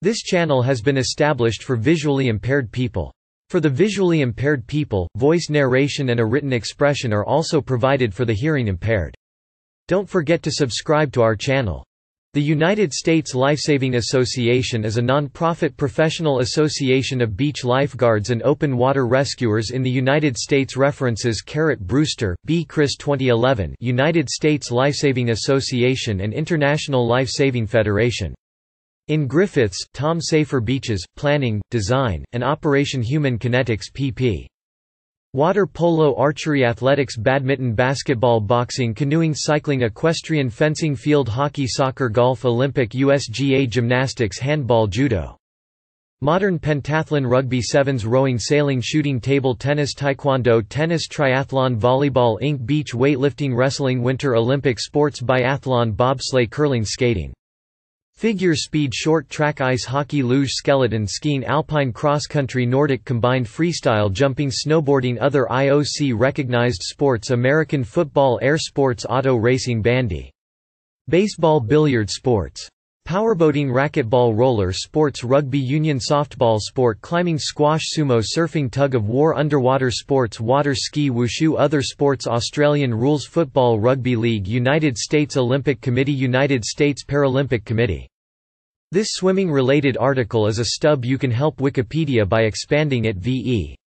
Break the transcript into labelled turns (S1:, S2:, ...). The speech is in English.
S1: This channel has been established for visually impaired people. For the visually impaired people, voice narration and a written expression are also provided for the hearing impaired. Don't forget to subscribe to our channel. The United States Lifesaving Association is a non-profit professional association of beach lifeguards and open water rescuers in the United States. References: Brewster, B. Chris 2011, United States Lifesaving Association and International Life-Saving Federation. In Griffiths, Tom. Safer Beaches, Planning, Design, and Operation Human Kinetics pp. Water polo, archery, athletics, badminton, basketball, boxing, canoeing, cycling, equestrian, fencing, field hockey, soccer, golf, Olympic, USGA, gymnastics, handball, judo. Modern pentathlon, rugby sevens, rowing, sailing, shooting, table tennis, taekwondo, tennis, triathlon, volleyball, Inc., beach weightlifting, wrestling, winter Olympic sports, biathlon, bobsleigh, curling, skating. Figure speed, short track, ice hockey, luge, skeleton skiing, alpine cross-country, Nordic combined, freestyle jumping, snowboarding. Other IOC-recognized sports: American football, air sports, auto racing, bandy, baseball, billiard sports, powerboating, racquetball, roller sports, rugby union, softball, sport climbing, squash, sumo, surfing, tug-of-war, underwater sports, water ski, wushu. Other sports: Australian rules, football, rugby league, United States Olympic Committee, United States Paralympic Committee. This swimming-related article is a stub. You can help Wikipedia by expanding it. VE